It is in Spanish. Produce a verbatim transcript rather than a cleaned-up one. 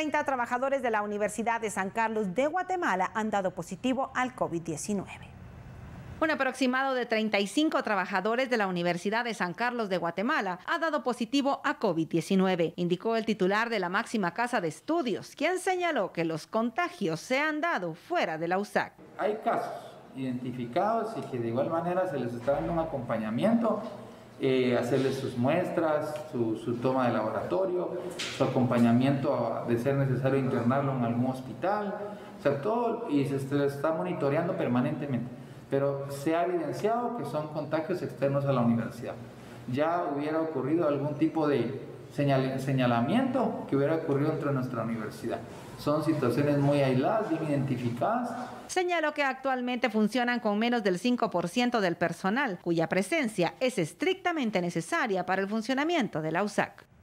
treinta trabajadores de la Universidad de San Carlos de Guatemala han dado positivo al COVID diecinueve. Un aproximado de treinta y cinco trabajadores de la Universidad de San Carlos de Guatemala ha dado positivo a COVID diecinueve, indicó el titular de la máxima casa de estudios, quien señaló que los contagios se han dado fuera de la U S A C. Hay casos identificados y que de igual manera se les está dando un acompañamiento, eh, hacerles sus muestras, su, su toma de laboratorio, su acompañamiento de ser necesario internarlo en algún hospital, o sea, todo, y se, se les está monitoreando permanentemente. Pero se ha evidenciado que son contagios externos a la universidad. Ya hubiera ocurrido algún tipo de señal, señalamiento que hubiera ocurrido dentro de nuestra universidad. Son situaciones muy aisladas, bien identificadas. Señaló que actualmente funcionan con menos del cinco por ciento del personal, cuya presencia es estrictamente necesaria para el funcionamiento de la U S A C.